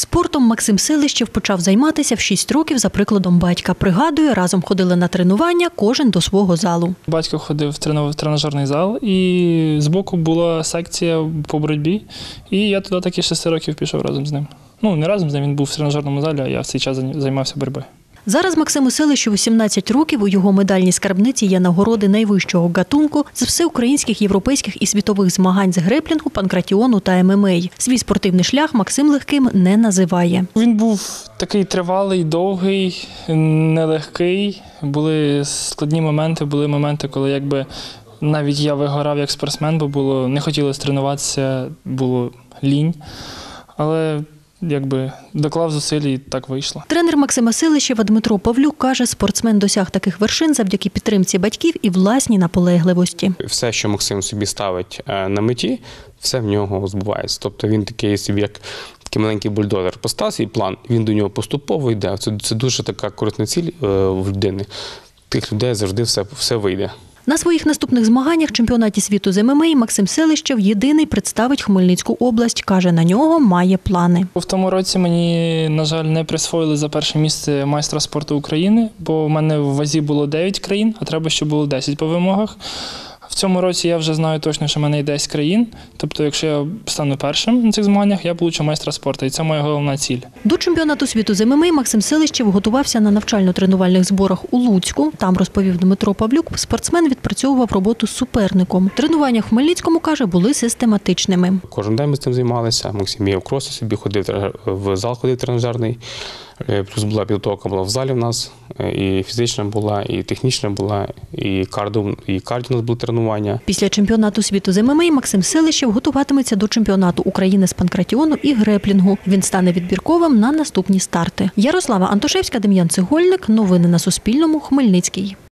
Спортом Максим Селищев почав займатися в 6 років за прикладом батька. Пригадує, разом ходили на тренування, кожен до свого залу. Батько ходив в тренажерний зал, і збоку була секція по боротьбі, і я туди таки 6 років пішов разом з ним. Ну, не разом з ним, він був в тренажерному залі, а я в цей час займався боротьбою. Зараз Максиму Селищеву 17 років, у його медальній скарбниці є нагороди найвищого гатунку з всеукраїнських, європейських і світових змагань з греплінгу, панкратіону та ММА. Свій спортивний шлях Максим легким не називає. Він був такий тривалий, довгий, нелегкий. Були складні моменти, були моменти, коли якби навіть я вигорав як спортсмен, бо не хотілося тренуватися, було лінь. Але якби доклав зусиль і так вийшло. Тренер Максима Селищева Дмитро Павлюк каже, спортсмен досяг таких вершин завдяки підтримці батьків і власній наполегливості. Все, що Максим собі ставить на меті, все в нього збувається. Тобто він такий собі, як такий маленький бульдозер. Постав свій план, він до нього поступово йде. Це дуже така корисна ціль в людини. Тих людей завжди все вийде. На своїх наступних змаганнях чемпіонаті світу з ММА Максим Селищев єдиний представить Хмельницьку область. Каже, на нього має плани. В тому році мені, на жаль, не присвоїли за перше місце майстра спорту України, бо в мене в вазі було 9 країн, а треба, щоб було 10 по вимогах. В цьому році я вже знаю точно, що в мене є 10 країн. Тобто, якщо я стану першим на цих змаганнях, я получу майстра спорту. І це моя головна ціль. До чемпіонату світу з ММА Максим Селищев готувався на навчально-тренувальних зборах у Луцьку. Там, розповів Дмитро Павлюк, спортсмен відпрацьовував роботу з суперником. Тренування в Хмельницькому, каже, були систематичними. Кожен день ми з цим займалися. Максим є в кроси собі, ходив в зал, ходив тренажерний. Плюс була підготовка була в залі в нас, і фізична була, і технічна була, і кардіо у нас були тренування. Після чемпіонату світу з ММА Максим Селищев готуватиметься до чемпіонату України з панкратіону і греплінгу. Він стане відбірковим на наступні старти. Ярослава Антошевська, Дем'ян Цегольник. Новини на Суспільному. Хмельницький.